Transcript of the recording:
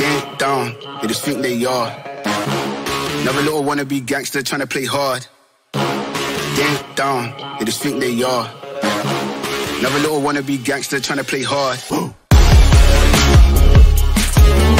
ain't down, they just think they are. Another little wannabe gangster trying to play hard. They ain't down, they just think they are. Another little wannabe gangster trying to play hard.